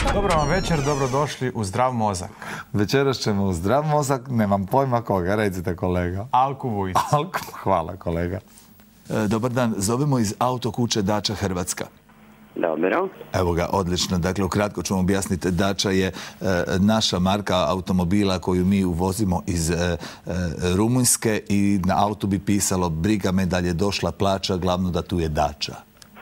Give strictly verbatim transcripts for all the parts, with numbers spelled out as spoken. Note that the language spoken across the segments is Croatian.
Dobro vam večer, dobrodošli u Zdrav mozak. Večeras ćemo u Zdrav mozak, nemam pojma koga, recite kolega. Alku Vujić. Alku, hvala kolega. E, dobar dan, zovemo iz autokuće Dača Hrvatska. Dobro. Evo ga, odlično. Dakle, ukratko ću vam objasniti. Dača je e, naša marka automobila koju mi uvozimo iz e, e, Rumunjske i na autu bi pisalo briga me da li je došla plaća, glavno da tu je Dača.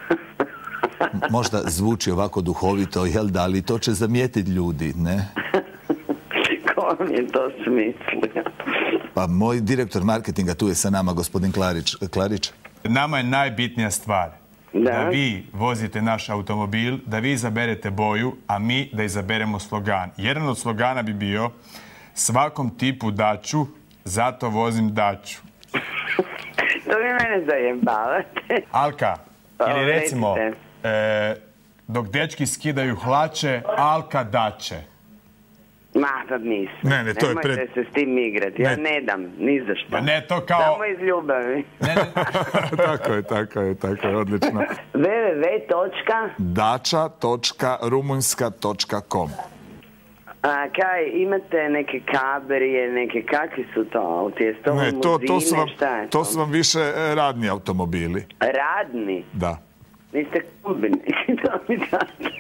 Možda zvuči ovako duhovito, jel da, ali to će zamijetiti ljudi, ne? Ko vam je to smislio? Pa moj direktor marketinga tu je sa nama, gospodin Klarić. Klarić? Nama je najbitnija stvar Da. da vi vozite naš automobil, da vi izaberete boju, a mi da izaberemo slogan. Jedan od slogana bi bio svakom tipu Daču, zato vozim Daču. To vi mene zajebavate. Alka, Pa, ili recimo, recite. e, dok dečki skidaju hlače, Alka Dače. Ma, sad nisam. Ne, ne, to je Nemojte pred- se s tim igrati. Ja Ne. ne dam, ni za što. Pa ne, to kao... Samo iz ljubavi. Ne, ne, Tako je, tako je, tako je, odlično. w w w točka dača točka rumunjska točka com. A, kaj, imate neke kabrije, neke, kakvi su to auti? Jeste to Ne, to, to, su limuzine, vam, šta je to su vam više e, radni automobili. Radni? Da. Niste kumbini? To mi tako.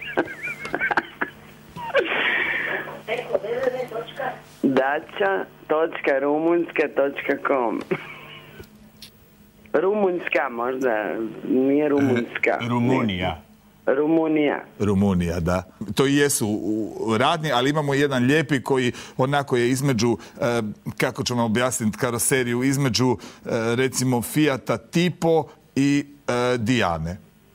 dača točka rumunjska točka com. Rumunjska možda, nije rumunjska. Rumunija. Rumunija. Rumunija, da. To i jesu u- radni, ali imamo jedan lijepi koji onako je između, e, kako ćemo objasniti karoseriju, između e, recimo Fiata Tipo i e, Dijane.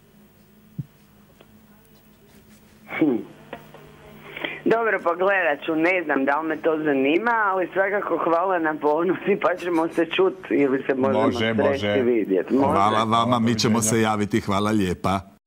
Dobro, pa gledat ću, ne znam da li me to zanima, ali svakako hvala na ponudi, pa ćemo se čuti ili se možemo Može, sresti može. vidjeti. Može? Hvala vama, mi ćemo se javiti, hvala lijepa.